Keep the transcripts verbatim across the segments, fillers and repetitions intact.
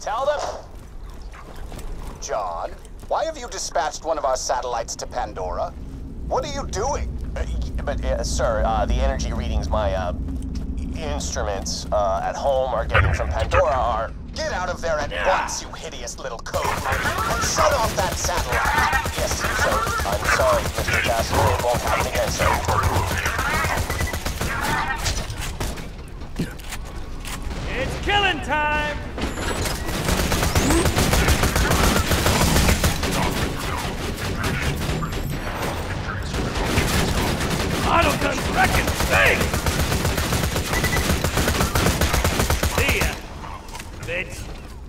Tell them... John, why have you dispatched one of our satellites to Pandora? What are you doing? Uh, but, uh, sir, uh, the energy readings my, uh, instruments, uh, at home are getting from Pandora are... Get out of there at once, you hideous little code monkey, and shut off that satellite! Yes, sir. I'm sorry, Mister Cassidy. It won't happen again, sir. It's killing time! Autogun wrecking thing! See ya, bitch.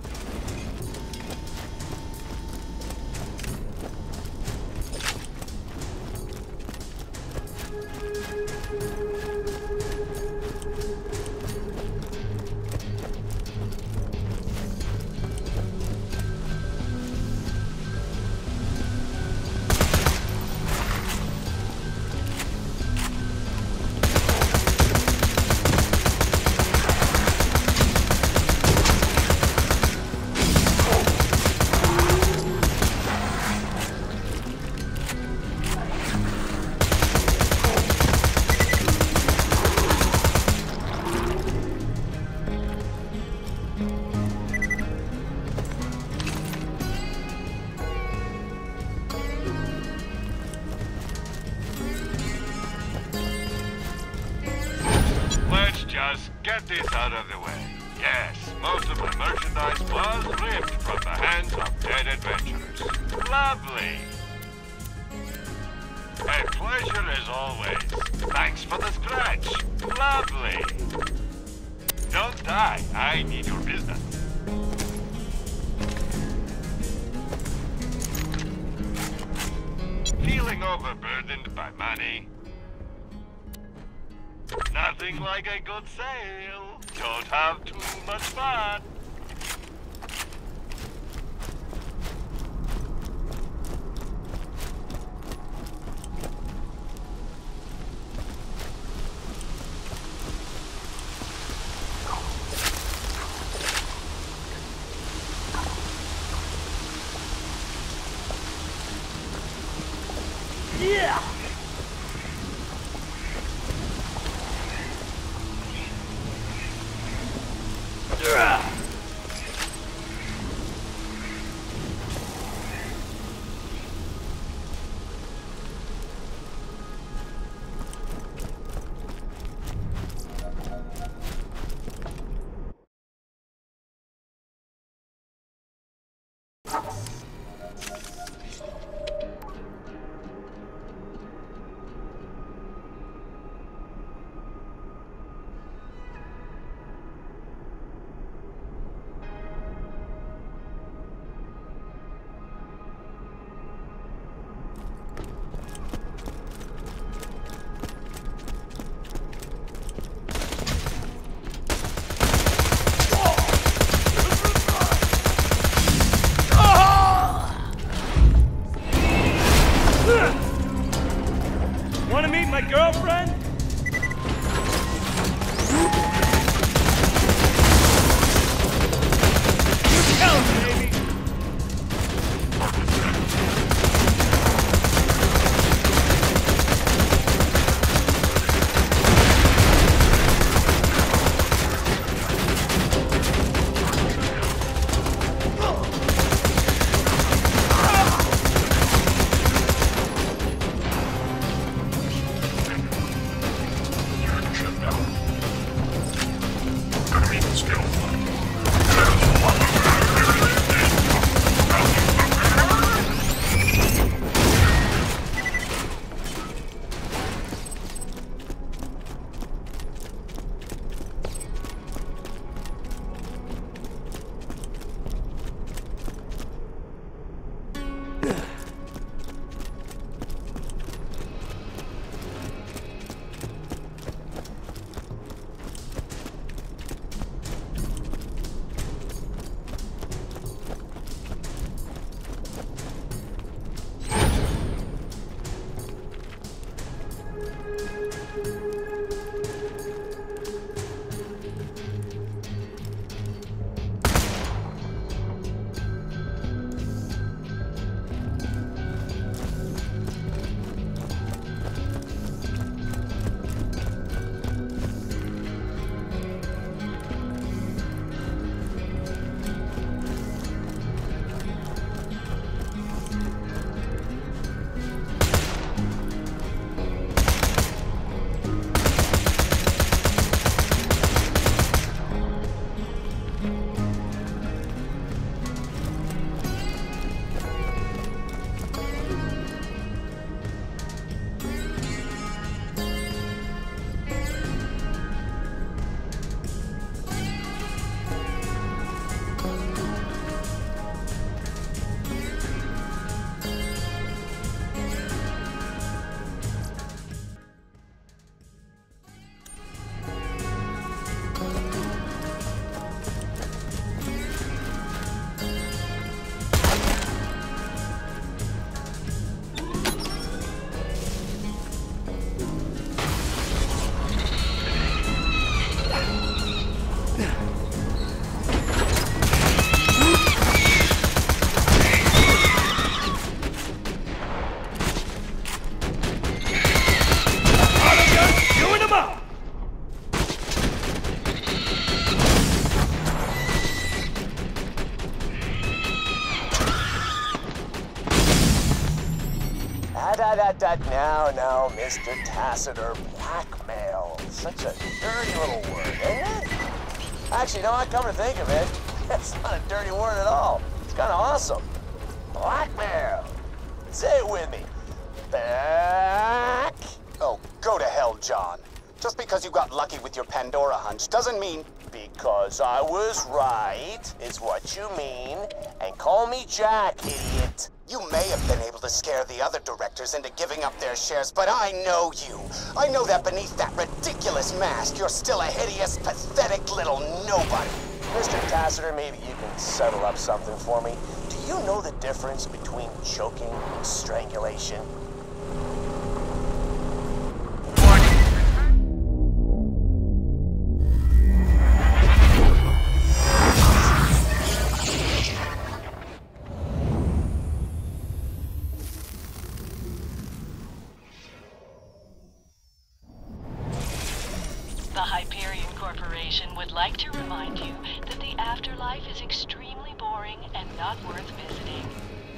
Just get this out of the way. Yes, most of my merchandise was ripped from the hands of dead adventurers. Lovely. A pleasure as always. Thanks for the scratch. Lovely. Don't die. I need your business. Feeling overburdened by money? Nothing like a good sale. Don't have too much fun. Yeah! got that now, now, Mister Tacitor. Blackmail. Such a dirty little word, ain't it? Actually, no, I come to think of it, it's not a dirty word at all. It's kind of awesome. Blackmail. Say it with me. Back. Oh, go to hell, John. Just because you got lucky with your Pandora hunch doesn't mean... Because I was right, is what you mean. And call me Jack, idiot. You may have been able to scare the other directors into giving up their shares, but I know you. I know that beneath that ridiculous mask, you're still a hideous, pathetic little nobody. Mister Tacitor, maybe you can settle up something for me. Do you know the difference between choking and strangulation? The Hyperion Corporation would like to remind you that the afterlife is extremely boring and not worth visiting.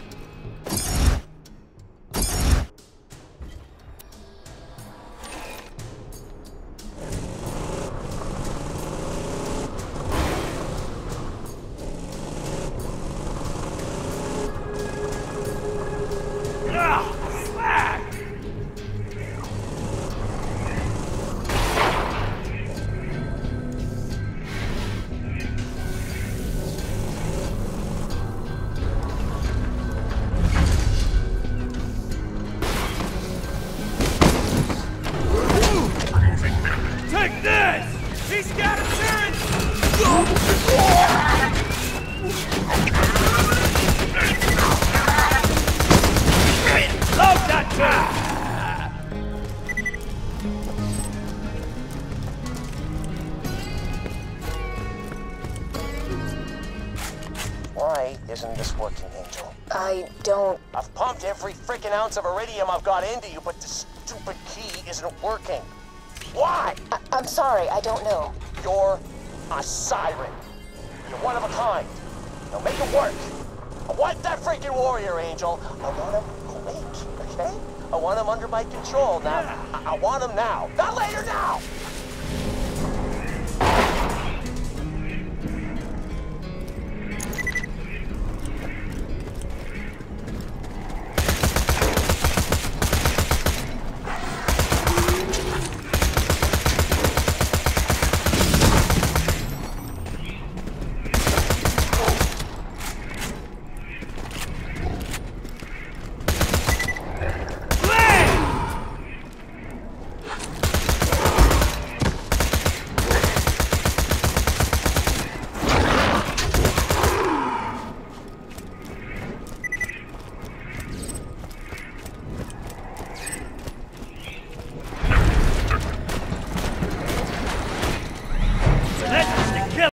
Take this! He's got insurance! Load that thing! Why isn't this working, Angel? I don't... I've pumped every freaking ounce of iridium I've got into you, but the stupid key isn't working. Why? I I'm sorry, I don't know. You're a siren. You're one of a kind. Now make it work. I want that freaking warrior, Angel. I want him quick, okay? I want him under my control now. I, I want him now. Not later, now!